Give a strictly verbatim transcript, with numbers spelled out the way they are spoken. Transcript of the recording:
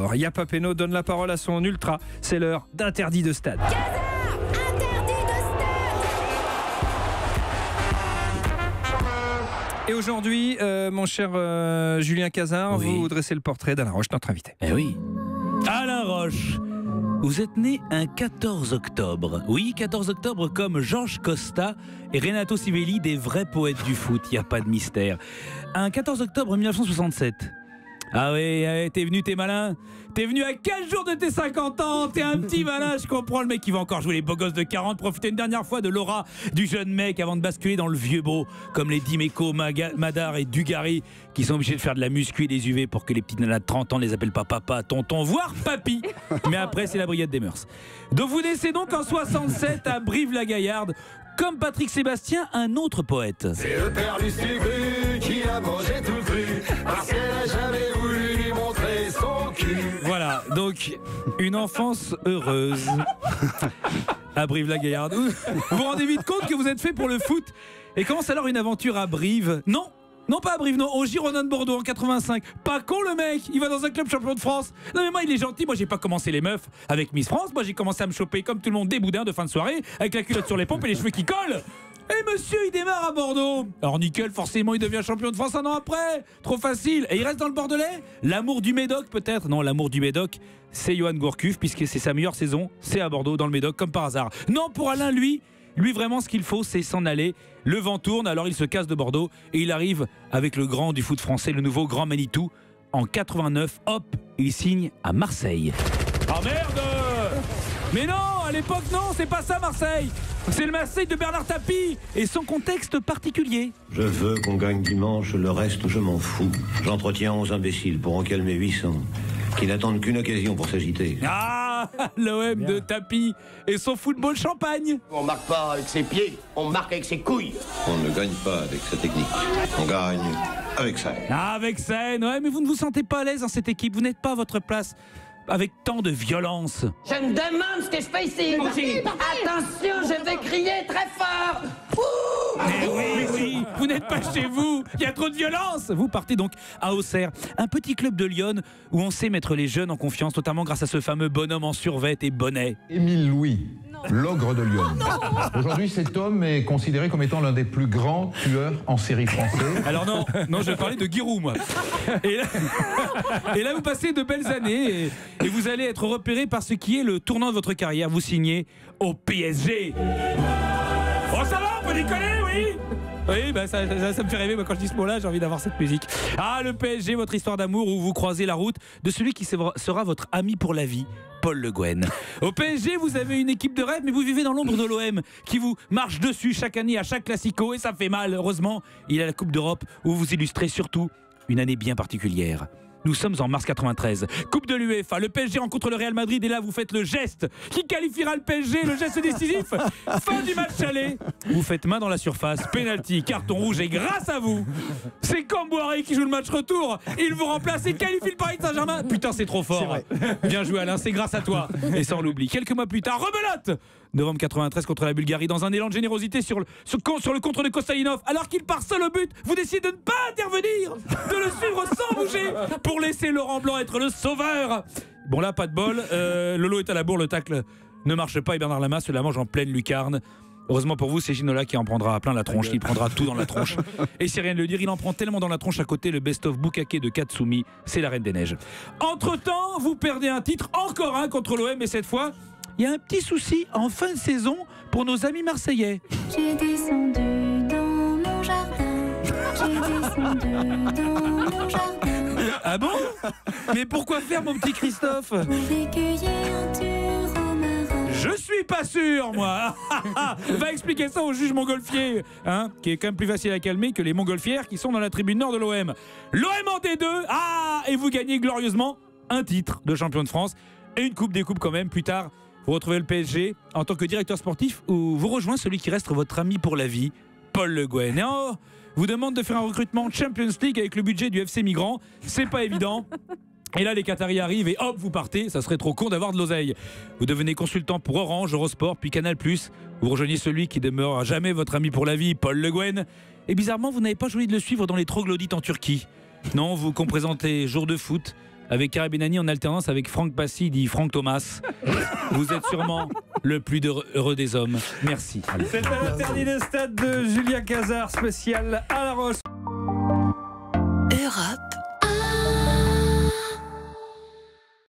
Alors, Yapa Peno donne la parole à son ultra. C'est l'heure d'interdit de stade. Et aujourd'hui, euh, mon cher euh, Julien Cazard, oui. vous dressez le portrait d'Alain Roche, notre invité. Eh oui, Alain Roche, vous êtes né un quatorze octobre. Oui, quatorze octobre comme Georges Costa et Renato Sivelli, des vrais poètes du foot, il n'y a pas de mystère. Un quatorze octobre mille neuf cent soixante-sept. Ah oui, t'es venu, t'es malin. T'es venu à quinze jours de tes cinquante ans. T'es un petit malin, je comprends. Le mec qui va encore jouer les beaux gosses de quarante. Profiter une dernière fois de l'aura du jeune mec avant de basculer dans le vieux beau. Comme les Dimeco, Madar et Dugarry qui sont obligés de faire de la muscu et des U V pour que les petites nanas de trente ans les appellent pas papa, tonton, voire papy. Mais après, c'est la brigade des mœurs. Donc vous naissez donc en soixante-sept à Brive-la-Gaillarde. Comme Patrick Sébastien, un autre poète. C'est le père Lucifer qui a mangé tout cru parce qu'elle a jamais voulu lui montrer son cul. Voilà, donc une enfance heureuse à Brive-la-Gaillarde. Vous vous rendez vite compte que vous êtes fait pour le foot et commence alors une aventure à Brive. Non Non, pas à Brive, non, au Girondins de Bordeaux en quatre-vingt-cinq. Pas con le mec, il va dans un club champion de France. Non mais moi il est gentil, moi j'ai pas commencé les meufs avec Miss France, moi j'ai commencé à me choper comme tout le monde des boudins de fin de soirée, avec la culotte sur les pompes et les cheveux qui collent. Et monsieur il démarre à Bordeaux. Alors nickel, forcément il devient champion de France un an après. Trop facile. Et il reste dans le Bordelais. L'amour du Médoc peut-être. Non, l'amour du Médoc, c'est Johan Gourcuff, puisque c'est sa meilleure saison, c'est à Bordeaux, dans le Médoc, comme par hasard. Non, pour Alain, lui, Lui, vraiment, ce qu'il faut, c'est s'en aller. Le vent tourne, alors il se casse de Bordeaux et il arrive avec le grand du foot français, le nouveau grand Manitou. En quatre-vingt-neuf, hop, il signe à Marseille. Ah merde! Mais non, à l'époque, non, c'est pas ça Marseille. C'est le Marseille de Bernard Tapie et son contexte particulier. Je veux qu'on gagne dimanche, le reste, je m'en fous. J'entretiens onze imbéciles pour en calmer huit cents, qui n'attendent qu'une occasion pour s'agiter. Ah, l'O M de Tapie et son football champagne. On marque pas avec ses pieds, on marque avec ses couilles. On ne gagne pas avec sa technique, on gagne avec ça. Ah, avec scène, ouais, mais vous ne vous sentez pas à l'aise dans cette équipe, vous n'êtes pas à votre place avec tant de violence. Je me demande ce que je fais ici. Attention, je vais crier très fort. Ouh. Mais oui, oui, vous n'êtes pas chez vous, il y a trop de violence. Vous partez donc à Auxerre, un petit club de Lyon où on sait mettre les jeunes en confiance, notamment grâce à ce fameux bonhomme en survêt et bonnet. Émile Louis, l'ogre de Lyon. Aujourd'hui, cet homme est considéré comme étant l'un des plus grands tueurs en série français. Alors non, non, je parlais de Giroud, moi. Et là, et là, vous passez de belles années et, et vous allez être repéré par ce qui est le tournant de votre carrière. Vous signez au P S G. Oh, ça va, on peut déconner, oui. Oui, bah ça, ça, ça me fait rêver. Moi, quand je dis ce mot-là, j'ai envie d'avoir cette musique. Ah, le P S G, votre histoire d'amour où vous croisez la route de celui qui sera votre ami pour la vie, Paul Le Guen. Au P S G, vous avez une équipe de rêve, mais vous vivez dans l'ombre de l'O M qui vous marche dessus chaque année à chaque Classico et ça fait mal. Heureusement, il y a la Coupe d'Europe où vous illustrez surtout une année bien particulière. Nous sommes en mars quatre-vingt-treize. Coupe de l'UEFA, le P S G rencontre le Real Madrid et là vous faites le geste qui qualifiera le P S G, le geste décisif. Fin du match aller. Vous faites main dans la surface, penalty, carton rouge et grâce à vous, c'est Camboiré qui joue le match retour. Il vous remplace et qualifie le Paris Saint-Germain. Putain, c'est trop fort. Bien joué Alain, c'est grâce à toi. Et sans l'oubli, quelques mois plus tard, rebelote novembre quatre-vingt-treize contre la Bulgarie dans un élan de générosité sur le, sur, sur le contre de Kostalinov. Alors qu'il part seul au but, vous décidez de ne pas intervenir, de le suivre sans bouger pour laisser Laurent Blanc être le sauveur. Bon là, pas de bol. Euh, Lolo est à la bourre, le tacle ne marche pas et Bernard Lama se la mange en pleine lucarne. Heureusement pour vous, c'est Ginola qui en prendra plein la tronche, il prendra tout dans la tronche. Et c'est rien de le dire, il en prend tellement dans la tronche à côté, le best-of Bukake de Katsumi, c'est la Reine des Neiges. Entre-temps, vous perdez un titre, encore un contre l'O M, et cette fois, il y a un petit souci en fin de saison pour nos amis marseillais. J'ai descendu dans mon jardin, j'ai descendu dans mon jardin. Ah bon? Mais pourquoi faire, mon petit Christophe? Pour cueillir un tur au marin. Je suis pas sûr, moi. Va expliquer ça au juge montgolfier, hein, qui est quand même plus facile à calmer que les montgolfières qui sont dans la tribune nord de l'O M. L'O M en D deux, ah, et vous gagnez glorieusement un titre de champion de France et une coupe des coupes quand même plus tard. Vous retrouvez le P S G en tant que directeur sportif où vous rejoint celui qui reste votre ami pour la vie, Paul Le Guen. Et oh, vous demande de faire un recrutement Champions League avec le budget du F C Migrant. C'est pas évident. Et là, les Qataris arrivent et hop, vous partez. Ça serait trop con d'avoir de l'oseille. Vous devenez consultant pour Orange, Eurosport, puis Canal plus. Vous rejoignez celui qui demeure à jamais votre ami pour la vie, Paul Le Guen. Et bizarrement, vous n'avez pas choisi de le suivre dans les troglodytes en Turquie. Non, vous qu'on présentez jour de foot, avec Cara Benani en alternance avec Franck Passy, dit Franck Thomas. Vous êtes sûrement le plus heureux des hommes. Merci. C'est un interdit de stade de Julien Cazard, spécial à La Roche. Europe.